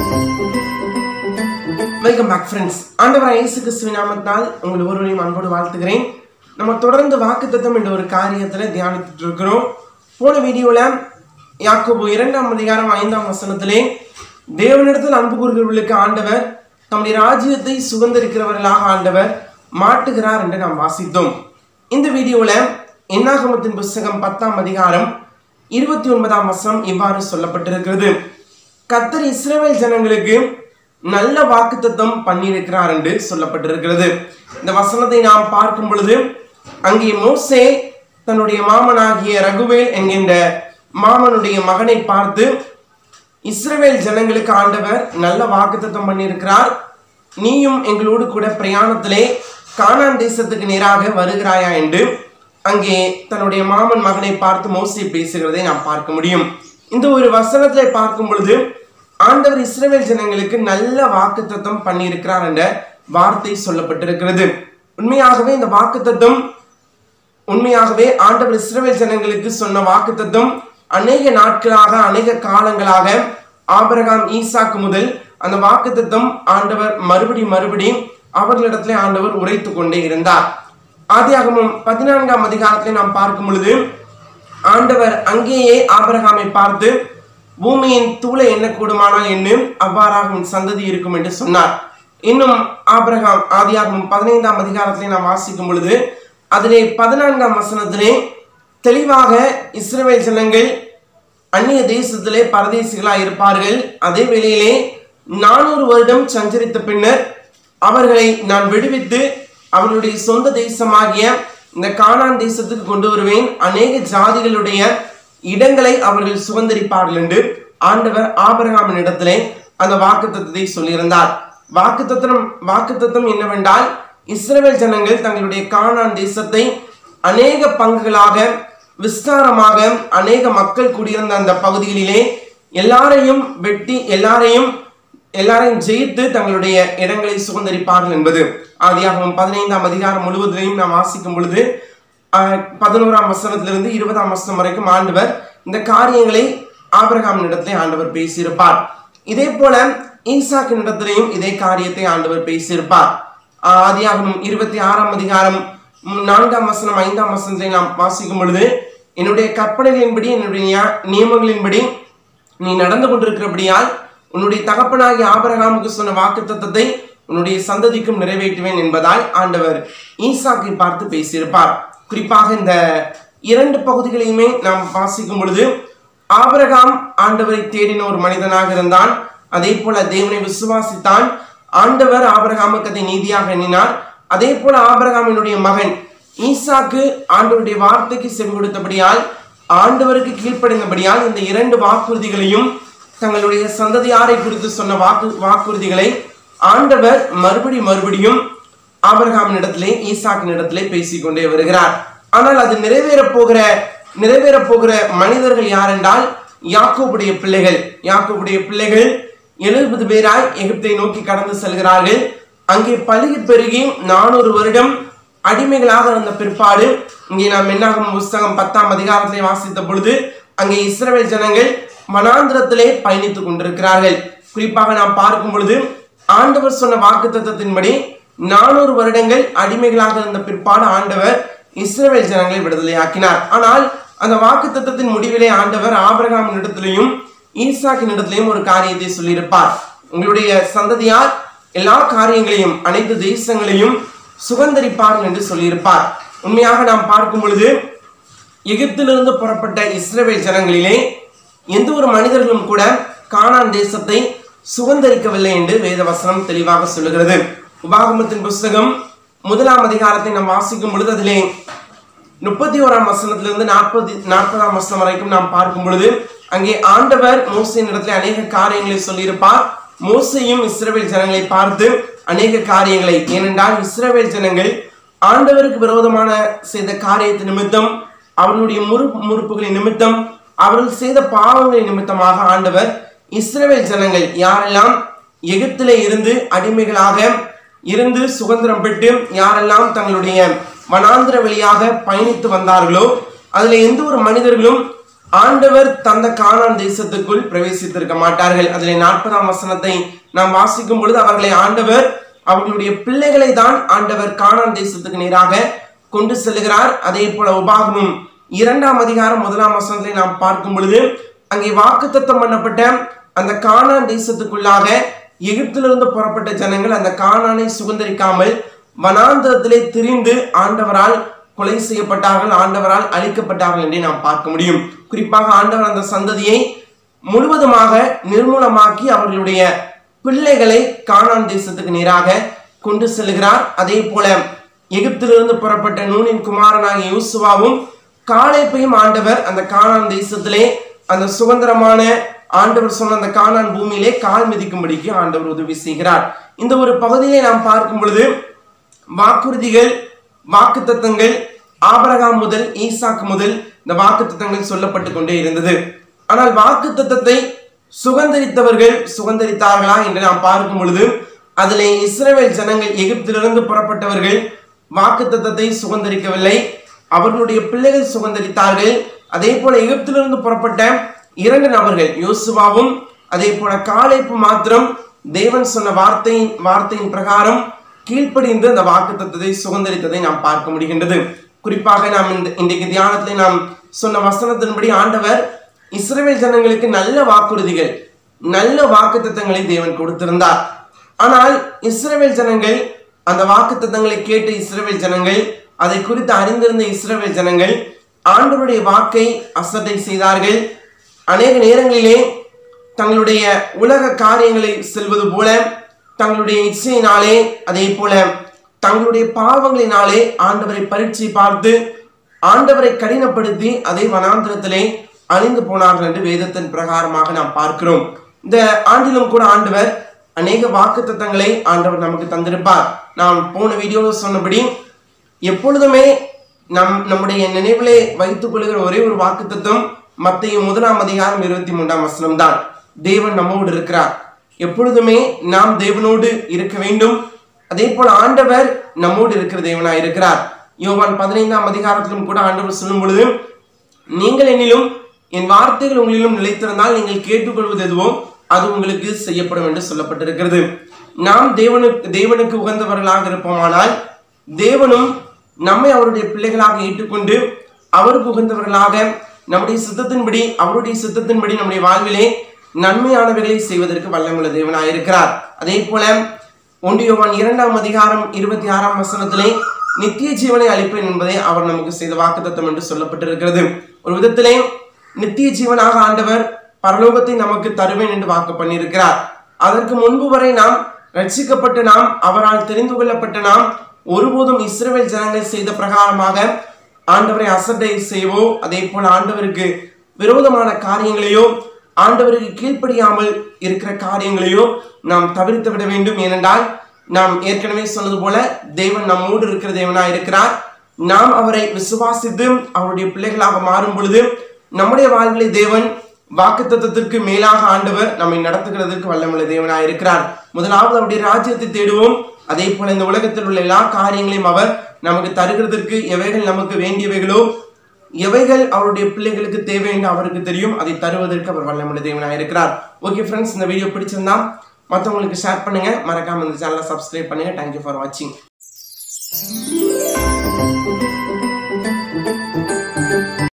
Welcome back friends. ஆண்டவர் இயேசு கிறிஸ்துவின் நாமத்தால் உங்கள் ஒவ்வொருவரையும் அன்போடு வாழ்த்துகிறேன். நம்ம தொடர்ந்து வாக்குத்தத்தம் என்ற ஒரு காரியத்துல தியானித்துட்டு இருக்கிறோம். போன வீடியோல யாக்கோபு 2ஆம் அதிகாரம் 5ஆம் வசனத்திலே தேவனிடத்தில் அன்பு கூறுகிறவர்களுக்கு ஆண்டவர் நம்முடைய ராஜ்யத்தை சுதந்திரிக்கிறவர்களாக ஆண்டவர் மாட்டுகிறார் என்று நாம் வாசித்தோம். இந்த வீடியோல என்னாகமத்தின் புஸ்தகம் 10ஆம் அதிகாரம் 29ஆம் வசனம் இவ்வாறு சொல்லப்பட்டிருக்கிறது. கர்த்தர் இஸ்ரவேல் ஜனங்களுக்கு நல்ல வாக்குத்தத்தம் பண்ணியிருக்கிறார் என்று சொல்லப்பட்டிருக்கிறது. இந்த வசனத்தை நாம் பார்க்கும் பொழுது அங்கே மோசே தன்னுடைய மாமனாகிய ரகுவேல் என்கின்ற மாமனுடைய மகனை பார்த்து இஸ்ரவேல் ஜனங்களுக்கு ஆண்டவர் நல்ல வாக்குத்தத்தம் பண்ணியிருக்கிறார், நீயும் எங்களோடு கூட பிரயாணத்திலே கானான் தேசத்துக்கு நேராக வருகிறாயா என்று அங்கே தன்னுடைய மாமன் மகனை பார்த்து மோசே பேசுகிறதை நாம் பார்க்க முடியும். இந்த ஒரு வசனத்தை பார்க்கும் பொழுது ஆண்டவர் இஸ்ரவேல் ஜனங்களுக்கு நல்ல வாக்குத்தத்தம் பண்ணியிருக்கிறார் என்ற வார்த்தை சொல்லப்பட்டிருக்கிறது. உண்மையாகவே இந்த வாக்குத்தத்தம் உண்மையாகவே ஆண்டவர் இஸ்ரவேல் ஜனங்களுக்கு சொன்ன வாக்குத்தத்தம் அநேக நாட்களாக அநேக காலங்களாக ஆபிரகாம் ஈசாக்கு முதல் அந்த வாக்குத்தத்தம் ஆண்டவர் மறுபடி அவர்களிடத்திலே ஆண்டவர் உரைத்து கொண்டே இருந்தார். ஆதியாகமம் 14ஆம் அதிகாரத்தை நாம் பார்க்கும் பொழுது ஆண்டவர் அங்கேயே ஆபிரகாமை பார்த்து பூமியின் தூளை எண்ண கூடுமானால் என்னும் அவ்வாறாக உன் சந்ததி இருக்கும் என்று சொன்னார். இன்னும் ஆபிரகாம் ஆதியாகமம் 15ஆம் அதிகாரத்திலே நாம் வாசிக்கும் பொழுது அதிலே 14ஆம் வசனத்திலே தெளிவாக இஸ்ரவேல் ஜனங்கள் அந்நிய தேசத்திலே பரதேசிகளாய் இருப்பார்கள், அதே வேளையிலே 400 வருடம் சஞ்சரித்த பின்னர் அவர்களை நான் விடுவித்து அவர்களுடைய சொந்த தேசமாகிய இந்த கானான் தேசத்துக்கு கொண்டு வருவேன், அநேக ஜாதிகளுடைய இடங்களை அவர்கள் சுதந்திரிப்பார்கள் என்று ஆண்டவர் ஆபிரகாமின் இடத்திலே அந்த வாக்குத்தத்தத்தை சொல்லியிருந்தார். வாக்குத்தத்தம் என்னவென்றால் இஸ்ரவேல் ஜனங்கள் தங்களுடைய கானான் தேசத்தை அநேக பங்குகளாக விஸ்தாரமாக அநேக மக்கள் கூடியிருந்த அந்த பகுதிகளிலே எல்லாரையும் வெட்டி எல்லாரையும் ஜெயித்து தங்களுடைய இடங்களை சுதந்திரிப்பார்கள் என்பது. ஆதியாகமம் 15ஆம் அதிகாரம் முழுவதிலையும் நாம் வாசிக்கும் பொழுது 11ஆம் வசனத்திலிருந்து 20ஆம் வசனம் வரைக்கும் ஆண்டவர் இந்த காரியங்களை ஆபிரகாமின் இடத்திலே ஆண்டவர் பேசியிருப்பார். இதே போல ஈசாக்கின் இடத்திலேயும் இதே காரியத்தை ஆண்டவர் பேசியிருப்பார். ஆதியாகமம் 26ஆம் அதிகாரம் 4ஆம் வசனம் 5ஆம் வசனத்தை நாம் வாசிக்கும் பொழுது என்னுடைய கற்பனைகளின்படி என்னுடைய நியமங்களின்படி நீ நடந்து கொண்டிருக்கிறபடியால் உன்னுடைய தகப்பனாகிய ஆபிரகாமுக்கு சொன்ன வாக்குத்தத்தத்தை உன்னுடைய சந்ததிக்கும் நிறைவேற்றுவேன் என்பதால் ஆண்டவர் ஈசாக்கை பார்த்து பேசியிருப்பார். குறிப்பாக இந்த 2 பகுதிகளையுமே நாம் வாசிக்கும் பொழுது ஆபிரகாம் ஆண்டவரை தேடின ஒரு மனிதனாக இருந்தான், அதே போல தேவனை விசுவாசித்தான், ஆண்டவர் ஆபிரகாமுக்கு அதை நீதியாக எண்ணினார். அதே போல ஆபிரகாமினுடைய மகன் ஈசாக்கு ஆண்டவருடைய வார்த்தைக்கு செவி கொடுத்தபடியால் ஆண்டவருக்கு கீழ்ப்படிந்தபடியால் இந்த 2 வாக்குறுதிகளையும் தங்களுடைய சந்ததியாரை குறித்து சொன்ன வாக்குறுதிகளை ஆண்டவர் மறுபடியும் ஆபிரகாமின் இடத்திலே ஈசாக்கின் இடத்திலே பேசிக்கொண்டே வருகிறார். ஆனால் அது நிறைவேற போகிற மனிதர்கள் யார் என்றால் யாக்கோபுடைய பிள்ளைகள் 70 பேராய் எகிப்தை நோக்கி கடந்து செல்கிறார்கள். அங்கே பலுகி பெருகி 400 வருடம் அடிமைகளாக இருந்த பிற்பாடு இங்கே நாம் என்னாகமம் புஸ்தகம் 10ஆம் அதிகாரத்திலே வாசித்த பொழுது அங்கே இஸ்ரவேல் ஜனங்கள் வனாந்திரத்திலே பயணித்துக் கொண்டிருக்கிறார்கள். குறிப்பாக நாம் பார்க்கும் பொழுது ஆண்டவர் சொன்ன வாக்குத்தத்தத்தின்படி 400 வருடங்கள் அடிமைகளாக இருந்த பிற்பாடு ஆண்டவர் இஸ்ரவேல் ஜனங்களை விடுதலையாக்கினார். ஆனால் அந்த வாக்குத்தத்தத்தின் முடிவிலே ஆண்டவர் ஆபிரகாமின் இடத்திலையும் ஈசாக்கின் இடத்திலையும் ஒரு காரியத்தை சொல்லியிருப்பார். உங்களுடைய சந்ததியார் எல்லா காரியங்களையும் அனைத்து தேசங்களையும் சுதந்திரிப்பார்கள் என்று சொல்லியிருப்பார். உண்மையாக நாம் பார்க்கும் பொழுது எகிப்திலிருந்து புறப்பட்ட இஸ்ரவேல் ஜனங்களிலே எந்த ஒரு மனிதர்களும் கூட கானான் தேசத்தை சுதந்திரிக்கவில்லை என்று வேதவசனம் தெளிவாக சொல்லுகிறது. உபாகமத்தின் புஸ்தகம் 1ஆம் அதிகாரத்தை நாம் வாசிக்கும் பொழுது அதிலே 31ஆம் வசனத்திலிருந்து 40ஆம் வசனம் வரைக்கும் நாம் பார்க்கும் பொழுது அங்கே ஆண்டவர் மோசேயின் இடத்திலே அநேக காரியங்களை சொல்லியிருப்பார். மோசேயும் இஸ்ரவேல் ஜனங்களை பார்த்து அநேக காரியங்களை, ஏனென்றால் இஸ்ரவேல் ஜனங்கள் ஆண்டவருக்கு விரோதமான செய்த காரியத்தை நிமித்தம் அவர்களுடைய முறுப்புகளின் நிமித்தம் அவர்கள் செய்த பாவங்களின் நிமித்தமாக ஆண்டவர் இஸ்ரவேல் ஜனங்கள் யாரெல்லாம் எகிப்திலே இருந்து அடிமைகளாக இருந்து சுதந்திரம் பெற்று யாரெல்லாம் தங்களுடைய வனாந்திர வழியாக பயணித்து வந்தார்களோ அதுல எந்த ஒரு மனிதர்களும் ஆண்டவர் தந்த கானான் தேசத்துக்குள் பிரவேசித்திருக்க மாட்டார்கள். அதிலே 40ஆம் வசனத்தை நாம் வாசிக்கும் பொழுது அவர்களை ஆண்டவர் அவர்களுடைய பிள்ளைகளை தான் ஆண்டவர் கானான் தேசத்துக்கு நேராக கொண்டு செல்கிறார். அதே போல உபாகமம் 2ஆம் அதிகாரம் 1ஆம் வசனத்தை நாம் பார்க்கும் பொழுது அங்கே வாக்குத்தத்தம் பண்ணப்பட்ட அந்த கானான் தேசத்துக்குள்ளாக எகிப்திலிருந்து புறப்பட்ட ஜனங்கள் அந்த கானானை சுதந்தரிக்காமல் வனாந்தரத்திலே திரிந்து ஆண்டவரால் கொலை செய்யப்பட்டார்கள், ஆண்டவரால் அழிக்கப்பட்டார்கள் என்று நாம் பார்க்க முடியும். குறிப்பாக ஆண்டவர் அந்த சந்ததியை முழுவதுமாக நிர்மூலமாக்கி அவர்களுடைய பிள்ளைகளை கானான் தேசத்துக்கு நேராக கொண்டு செல்கிறார். அதே போல எகிப்திலிருந்து புறப்பட்ட நூனின் குமாரனாகிய யோசுவாவும் காலேபையும் ஆண்டவர் அந்த கானான் தேசத்திலே அந்த சுதந்திரமான ஆண்டவர் சொன்ன அந்த கானான் பூமியிலே கால் மிதிக்கும்படிக்கு ஆண்டவர் உதவி செய்கிறார். இந்த ஒரு பகுதியை நாம் பார்க்கும் பொழுது வாக்குறுதிகள், வாக்குத்தத்தங்கள் ஆபிரகாம் முதல் ஈசாக்கு முதல் இந்த வாக்குத்தத்தங்கள் சொல்லப்பட்டு கொண்டே இருந்தது. ஆனால் வாக்குத்தத்தத்தை சுதந்தரித்தவர்கள் சுதந்தரித்தார்களா என்று நாம் பார்க்கும் பொழுது அதிலே இஸ்ரவேல் ஜனங்கள் எகிப்திலிருந்து புறப்பட்டவர்கள் வாக்குத்தத்தத்தை சுதந்தரிக்கவில்லை, அவர்களுடைய பிள்ளைகள் சுதந்தரித்தார்கள். அதே போல எகிப்திலிருந்து புறப்பட்ட 2 நபர்கள் யோசுவாவும் அதே போல காலேபு மாத்திரம் தேவன் சொன்ன வார்த்தையின் பிரகாரம் கீழ்ப்படிந்து அந்த வாக்குத்தத்தத்தை சுதந்தரித்ததை நாம் பார்க்க முடிகின்றது. குறிப்பாக நாம் இன்றைக்கு தியானத்திலே நாம் சொன்ன வசனத்தின்படி ஆண்டவர் இஸ்ரவேல் ஜனங்களுக்கு நல்ல வாக்குறுதிகள், நல்ல வாக்குத்தத்தங்களை தேவன் கொடுத்திருந்தார். ஆனால் இஸ்ரவேல் ஜனங்கள் அந்த வாக்குத்தத்தங்களை கேட்ட இஸ்ரவேல் ஜனங்கள், அதை குறித்து அறிந்திருந்த இஸ்ரவேல் ஜனங்கள் ஆண்டவருடைய வாக்கை அசட்டை செய்தார்கள். அநேக நேரங்களிலே தங்களுடைய உலக காரியங்களை செல்வது போல தங்களுடைய இச்சையினாலே அதே போல தங்களுடைய பாவங்களினாலே ஆண்டவரை பரீட்சை பார்த்து ஆண்டவரை கடினப்படுத்தி அதை வனாந்திரத்திலே அழிந்து போனார்கள் என்று வேதத்தின் பிரகாரமாக நாம் பார்க்கிறோம். இந்த ஆண்டிலும் கூட ஆண்டவர் அநேக வாக்குத்தத்தங்களை ஆண்டவர் நமக்கு தந்திருப்பார். நாம் போன வீடியோவில் சொன்னபடி எப்பொழுதுமே நம்முடைய நினைவிலே வைத்துக் கொள்கிற ஒரே ஒரு வாக்குத்தத்தம் மத்தேயு 1ஆம் அதிகாரம் 23ஆம் வசனம் தான். தேவன் நம்மோடு இருக்கிறார். எப்பொழுதுமே நாம் தேவனோடு இருக்க வேண்டும். அதே போல ஆண்டவர் நம்மோடு இருக்கிற தேவனாய் இருக்கிறார். யோவான் 15ஆம் அதிகாரத்திலும் கூட ஆண்டவர் சொல்லும் பொழுது, நீங்கள் என்னிலும் என் வார்த்தைகள் உங்களிலும் நிலைத்திருந்தால் நீங்கள் கேட்டுக்கொள்வது எதுவோ அது உங்களுக்கு செய்யப்படும் என்று சொல்லப்பட்டிருக்கிறது. நாம் தேவனுக்கு உகந்தவர்களாக இருப்போமானால் தேவனும் நம்மை அவருடைய பிள்ளைகளாக ஏற்றுக்கொண்டு அவருக்கு உகந்தவர்களாக நம்முடைய சித்தத்தின்படி அவருடைய சித்தத்தின்படி நம்முடைய வாழ்விலே நன்மையானவைகளை செய்வதற்கு வல்லமுள்ள தேவனாய் இருக்கிறார். அதே போல 1 யோவான் 2ஆம் அதிகாரம் 26ஆம் வசனத்திலே நித்திய ஜீவனை அளிப்பேன் என்பதை அவர் நமக்கு செய்த வாக்குத்தத்தம் என்று சொல்லப்பட்டிருக்கிறது. ஒரு விதத்திலே நித்திய ஜீவனாக ஆண்டவர் பரலோகத்தை நமக்கு தருவேன் என்று வாக்கு பண்ணியிருக்கிறார். அதற்கு முன்பு வரை நாம் ரட்சிக்கப்பட்ட நாம், அவரால் தெரிந்து கொள்ளப்பட்ட நாம் ஒருபோதும் இஸ்ரவேல் ஜனங்கள் செய்த பிரகாரமாக ஆண்டவரை அசட்டை செய்வோ அதே போல ஆண்டவருக்கு விரோதமான காரியங்களையோ ஆண்டவருக்கு கீழ்ப்படியாமல் இருக்கிற காரியங்களையோ நாம் தவிர்த்து விட வேண்டும். ஏனென்றால் நாம் ஏற்கனவே சொன்னது போல தேவன் நம்மோடு இருக்கிற தேவனாய் இருக்கிறார். நாம் அவரை விசுவாசித்து அவருடைய பிள்ளைகளாக மாறும் பொழுது நம்முடைய வாழ்விலே தேவன் வாக்குத்தத்தத்திற்கு மேலாக ஆண்டவர் நம்மை நடத்துகிறதற்கு வல்லமுள்ள தேவனாய் இருக்கிறார். முதலாவது அவருடைய ராஜ்யத்தை தேடுவோம். அதே போல இந்த உலகத்தில் உள்ள எல்லா காரியங்களையும் அவர் நமக்கு தருகிறதற்கு எவைகள் நமக்கு வேண்டியவைகளோ எவைகள் அவருடைய பிள்ளைகளுக்கு தேவை என்று அவருக்கு தெரியும். அதை தருவதற்கு அவர் வல்லமுள்ள தேவனாய் இருக்கிறார். ஓகே ஃப்ரெண்ட்ஸ், இந்த வீடியோ பிடிச்சிருந்தா மற்றவங்களுக்கு ஷேர் பண்ணுங்க, மறக்காம இந்த சேனலை சப்ஸ்கிரைப் பண்ணுங்க. தேங்க்யூ ஃபார் வாட்சிங்.